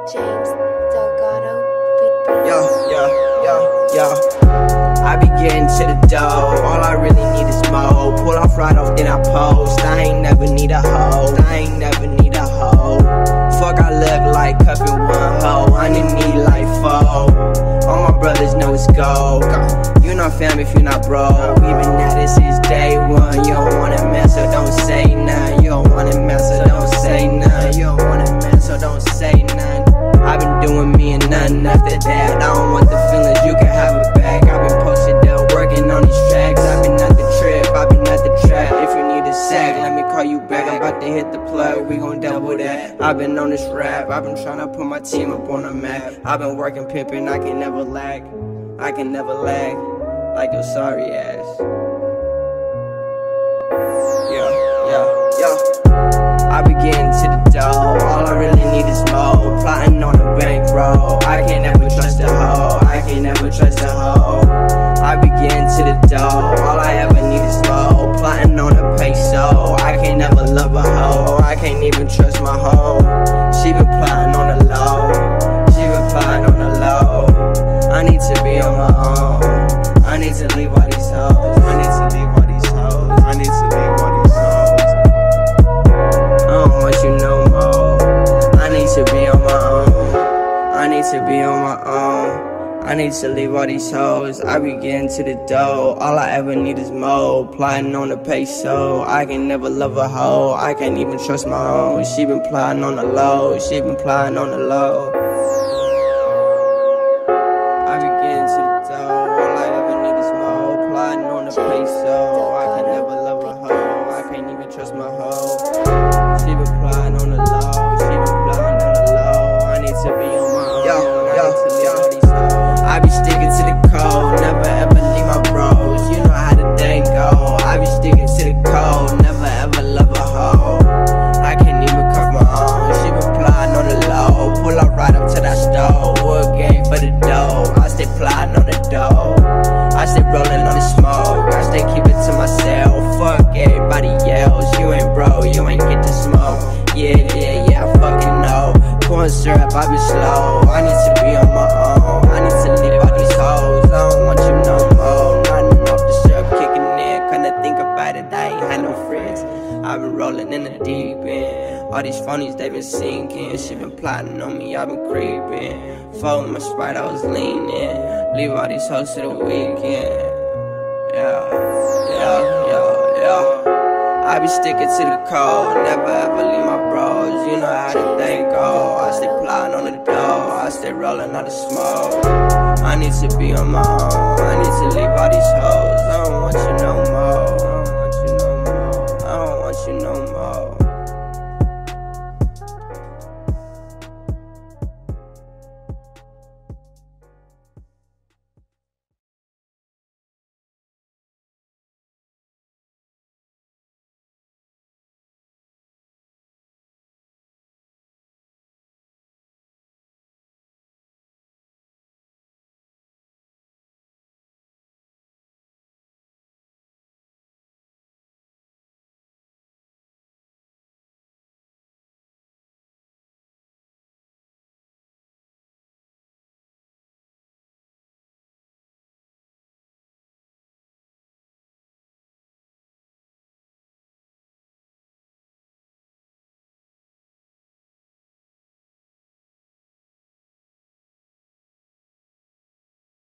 James Delgado. Yo. I be getting to the dough. All I really need is mo. Pull off right off, then I post. I ain't never need a hoe. Fuck, I look like cuffin' one hoe. I need like four. All my brothers know it's go. You not fam if you not bro. We've been at this since day one. You don't wanna mess, so don't say none. You don't wanna mess, so don't say none. You don't wanna mess, so don't say none. I've been doing me and nothing after that. I don't want the feelings, you can have it back. I've been posted up, working on these tracks. I've been at the trip, I've been at the trap. If you need a sack, let me call you back. I'm about to hit the plug, we gon' double that. I've been on this rap, I've been trying to put my team up on the map. I've been working pimping, I can never lag. I can never lag, like your sorry ass. I be getting to the dough, all I really need is mo. Plotting on a bankroll, I can't never trust a hoe. I be getting to the dough, all I ever need is mo. Plotting on a peso, I can't never love a hoe. I can't even trust my hoe. She been plotting on the low, I need to be on my own, I need to leave all these hoes. I need to leave all these hoes. I be getting to the dough. All I ever need is mo. Plotting on the peso. I can never love a hoe. I can't even trust my own. She been plotting on the low. I be getting to the dough. All I ever need is mo. Plotting on the peso. I can never love a hoe. I can't even trust my hoe. She been plotting on the low. I need to be on my own. I be sticking to the code, never ever leave my bros. You know how the day go. I be sticking to the code, never ever love a hoe. I can't even cuff my own. She been plotting on the low. Pull up right up to that stove. Wood game for the dough. I stay plotting on the dough. I stay rolling on the smoke. I stay keep it to myself. Fuck everybody else. You ain't bro, you ain't get to smoke. Yeah, I fucking know. Corn syrup, I be slow. I need to be on my own. I need to leave all these hoes. I don't want you no more. Nothing off the syrup kicking in. Kinda think about it, I ain't had no friends. I've been rolling in the deep end. All these phonies, they been sinking. She been plotting on me, I been creeping. Folding my Sprite, I was leaning. Leave all these hoes to the weekend. I be sticking to the code, never ever leave my bros. You know how the day go. I stay plotting on the dough, I stay rolling out the smoke. I need to be on my own, I need to leave all these hoes. I don't want you no more, I don't want you no more.